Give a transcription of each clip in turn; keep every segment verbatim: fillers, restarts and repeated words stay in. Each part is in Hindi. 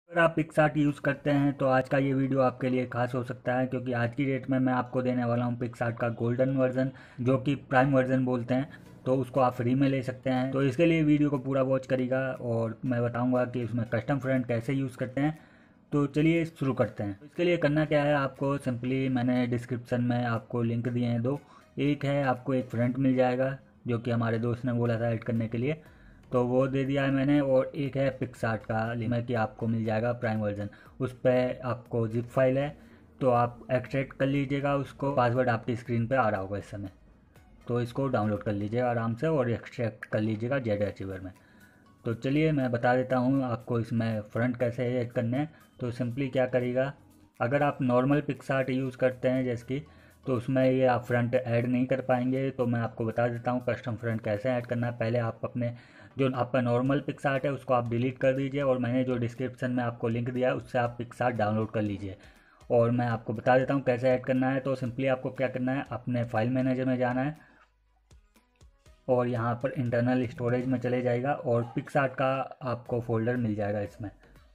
अगर आप पिक्सार्ट यूज़ करते हैं तो आज का ये वीडियो आपके लिए खास हो सकता है, क्योंकि आज की डेट में मैं आपको देने वाला हूँ पिक्सार्ट का गोल्डन वर्जन, जो कि प्राइम वर्जन बोलते हैं। तो उसको आप फ्री में ले सकते हैं। तो इसके लिए वीडियो को पूरा वॉच करिएगा और मैं बताऊंगा कि उसमें कस्टम फ्रंट कैसे यूज़ करते हैं। तो चलिए शुरू करते हैं। तो इसके लिए करना क्या है, आपको सिंपली मैंने डिस्क्रिप्शन में आपको लिंक दिए हैं दो। एक है, आपको एक फ्रंट मिल जाएगा जो कि हमारे दोस्त ने बोला था ऐड करने के लिए, तो वो दे दिया है मैंने। और एक है पिक्सार्ट का लिंक कि आपको मिल जाएगा प्राइम वर्जन। उस पर आपको जिप फाइल है, तो आप एक्सट्रैक्ट कर लीजिएगा उसको। पासवर्ड आपकी स्क्रीन पे आ रहा होगा इस समय, तो इसको डाउनलोड कर लीजिएगा आराम से और एक्सट्रैक्ट कर लीजिएगा जेड अचीवर में। तो चलिए मैं बता देता हूँ आपको इसमें फ्रंट कैसे ऐड करने हैं। तो सिंपली क्या करिएगा, अगर आप नॉर्मल पिक्सार्ट यूज़ करते हैं जैसे कि, तो उसमें ये आप फ्रंट ऐड नहीं कर पाएंगे। तो मैं आपको बता देता हूँ कस्टम फ्रंट कैसे ऐड करना है। पहले आप अपने जो आपका नॉर्मल पिक्सार्ट है उसको आप डिलीट कर दीजिए, और मैंने जो डिस्क्रिप्शन में आपको लिंक दिया है उससे आप पिक्सार्ट डाउनलोड कर लीजिए। और मैं आपको बता देता हूँ कैसे ऐड करना है। तो सिंपली आपको क्या करना है, अपने फाइल मैनेजर में जाना है और यहाँ पर इंटरनल स्टोरेज में चले जाएगा और पिक्सार्ट का आपको फोल्डर मिल जाएगा इसमें।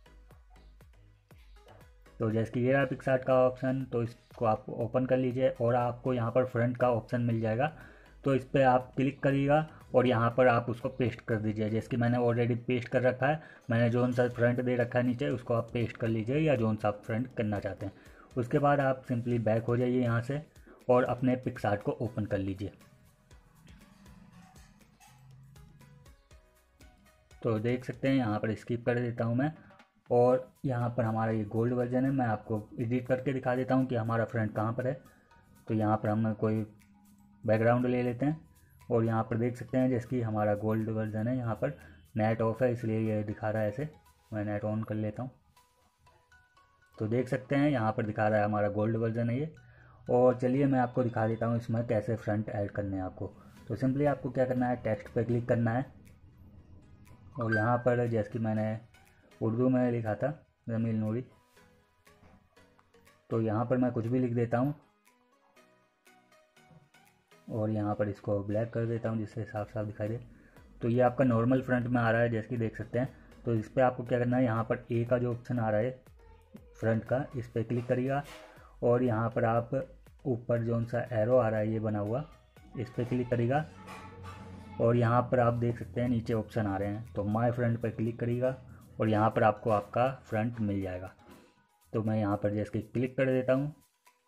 तो जैसे कि ये रहा पिक्सार्ट का ऑप्शन, तो इसको आप ओपन कर लीजिए और आपको यहाँ पर फ्रंट का ऑप्शन मिल जाएगा। तो इस पर आप क्लिक करिएगा और यहाँ पर आप उसको पेस्ट कर दीजिए। जैसे कि मैंने ऑलरेडी पेस्ट कर रखा है, मैंने जोन सा फ्रंट दे रखा है नीचे, उसको आप पेस्ट कर लीजिए या जोन सा आप फ्रंट करना चाहते हैं। उसके बाद आप सिंपली बैक हो जाइए यहाँ से और अपने पिक्सार्ट को ओपन कर लीजिए। तो देख सकते हैं यहाँ पर स्किप कर देता हूँ मैं, और यहाँ पर हमारा ये गोल्ड वर्जन है। मैं आपको एडिट करके दिखा देता हूँ कि हमारा फ्रंट कहाँ पर है। तो यहाँ पर हम कोई बैकग्राउंड ले लेते हैं और यहाँ पर देख सकते हैं जैसे कि हमारा गोल्ड वर्जन है। यहाँ पर नेट ऑफ है इसलिए ये दिखा रहा है ऐसे। मैं नेट ऑन कर लेता हूँ। तो देख सकते हैं यहाँ पर दिखा रहा है हमारा गोल्ड वर्जन है ये। और चलिए मैं आपको दिखा देता हूँ इसमें कैसे फ्रंट ऐड करने हैं आपको। तो सिंपली आपको क्या करना है, टेक्स्ट पर क्लिक करना है और यहाँ पर जैसे कि मैंने उर्दू में लिखा था जमील नूरी, तो यहाँ पर मैं कुछ भी लिख देता हूँ और यहाँ पर इसको ब्लैक कर देता हूँ जिससे साफ साफ दिखाई दे। तो ये आपका नॉर्मल फ्रंट में आ रहा है जैसे कि देख सकते हैं। तो इस पर आपको क्या करना है, यहाँ पर ए का जो ऑप्शन आ रहा है फ्रंट का, इस पर क्लिक करिएगा और यहाँ पर आप ऊपर जो सा एरो आ रहा है ये बना हुआ, इस पर क्लिक करिएगा और यहाँ पर आप देख सकते हैं नीचे ऑप्शन आ रहे हैं। तो माय फ्रंट पर क्लिक करिएगा और यहाँ पर आपको आपका फ्रंट मिल जाएगा। तो मैं यहाँ पर जैसे कि क्लिक कर देता हूँ,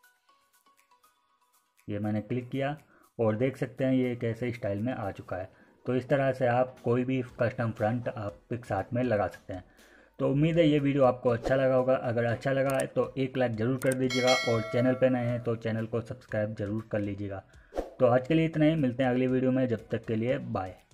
ये मैंने क्लिक किया और देख सकते हैं ये कैसे स्टाइल में आ चुका है। तो इस तरह से आप कोई भी कस्टम फ्रंट आप पिक्सार्ट में लगा सकते हैं। तो उम्मीद है ये वीडियो आपको अच्छा लगा होगा। अगर अच्छा लगा है तो एक लाइक ज़रूर कर दीजिएगा और चैनल पर नए हैं तो चैनल को सब्सक्राइब ज़रूर कर लीजिएगा। तो आज के लिए इतना ही, मिलते हैं अगली वीडियो में। जब तक के लिए बाय।